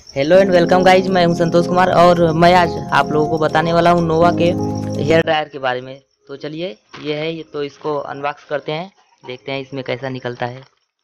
Hello and welcome guys, मैं हूं संतोष कुमार और मैं आज आप लोगों को बताने वाला हूं नोवा के हेयर ड्रायर के बारे में। तो चलिए, ये है ये, तो इसको अनबॉक्स करते हैं, देखते हैं इसमें कैसा निकलता है।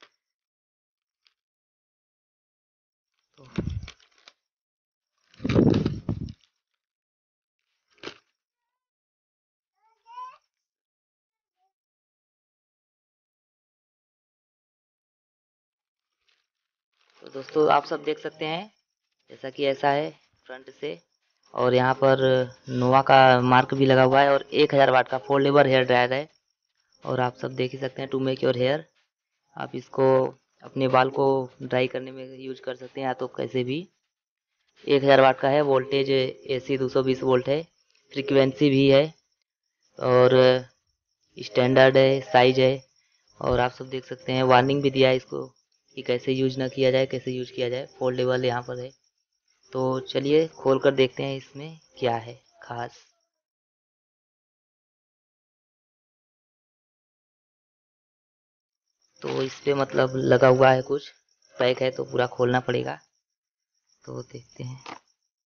तो दोस्तों, आप सब देख सकते हैं जैसा कि ऐसा है फ्रंट से, और यहाँ पर नोवा का मार्क भी लगा हुआ है और 1000 वाट का फोल्डेबल हेयर ड्रायर है। और आप सब देख ही सकते हैं, टू मेक योर हेयर। आप इसको अपने बाल को ड्राई करने में यूज कर सकते हैं, या तो कैसे भी। 1000 वाट का है, वोल्टेज AC 220 वोल्ट है, फ्रीक्वेंसी भी है, और स्टैंडर्ड है, साइज है। और आप सब देख सकते हैं, वार्निंग भी दिया है इसको कि कैसे यूज ना किया जाए, कैसे यूज किया जाए। फोल्डेबल यहाँ पर है। तो चलिए खोल कर देखते हैं इसमें क्या है खास। तो इस पे मतलब लगा हुआ है कुछ, पैक है तो पूरा खोलना पड़ेगा। तो देखते हैं।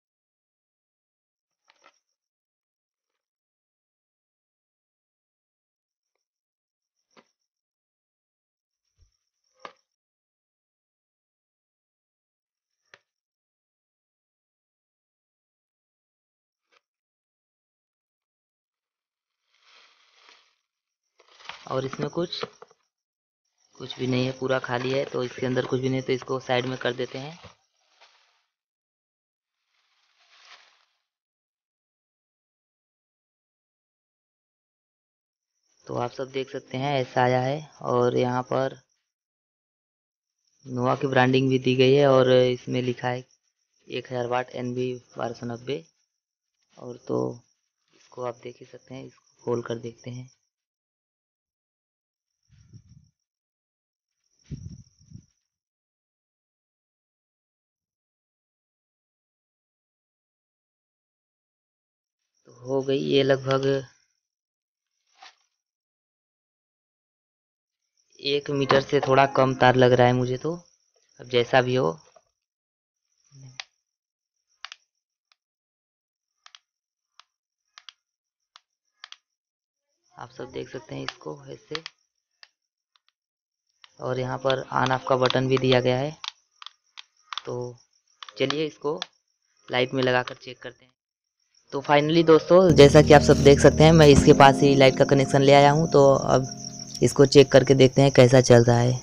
और इसमें कुछ भी नहीं है, पूरा खाली है। तो इसके अंदर कुछ भी नहीं, तो इसको साइड में कर देते हैं। तो आप सब देख सकते हैं ऐसा आया है, और यहाँ पर नोवा की ब्रांडिंग भी दी गई है, और इसमें लिखा है 1000 वाट NB 1290। और तो इसको आप देख ही सकते हैं, इसको खोल कर देखते हैं। तो हो गई ये लगभग 1 मीटर से थोड़ा कम तार लग रहा है मुझे तो। अब जैसा भी हो। आप सब देख सकते हैं इसको ऐसे। और यहाँ पर ऑन ऑफ का बटन भी दिया गया है। तो चलिए इसको लाइट में लगाकर चेक करते हैं। तो फाइनली दोस्तों, जैसा कि आप सब देख सकते हैं, मैं इसके पास ही लाइट का कनेक्शन ले आया हूँ। तो अब इसको चेक करके देखते हैं कैसा चल रहा है।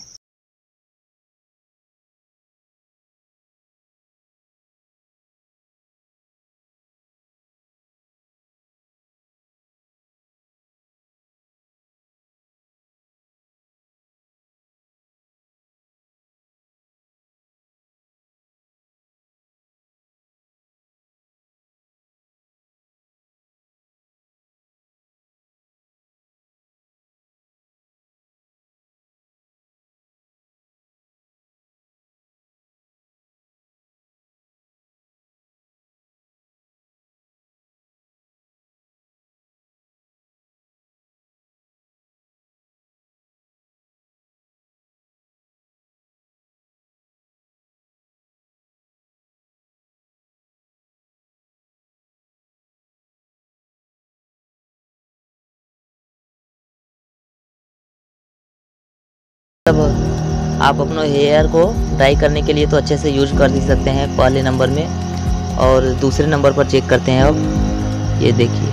तब आप अपने हेयर को ड्राई करने के लिए तो अच्छे से यूज कर ही सकते हैं पहले नंबर में। और दूसरे नंबर पर चेक करते हैं अब। ये देखिए,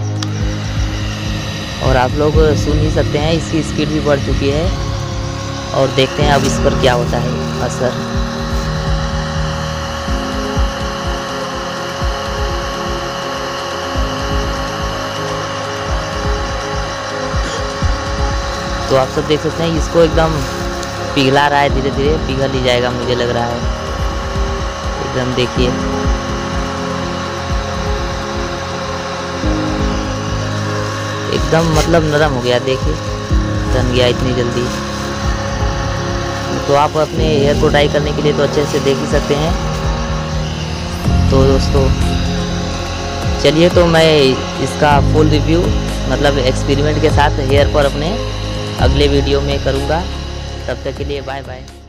और आप लोग सुन ही सकते हैं, इसकी स्पीड भी बढ़ चुकी है। और देखते हैं अब इस पर क्या होता है असर। तो आप सब देख सकते हैं, इसको एकदम पिघला रहा है, धीरे धीरे पिघल ही जाएगा मुझे लग रहा है। एकदम देखिए, एकदम मतलब नरम हो गया। देखिए, बन गया इतनी जल्दी। तो आप अपने हेयर को ड्राई करने के लिए तो अच्छे से देख ही सकते हैं। तो दोस्तों चलिए, तो मैं इसका फुल रिव्यू मतलब एक्सपेरिमेंट के साथ हेयर पर अपने अगले वीडियो में करूँगा। तब तक के लिए बाय बाय।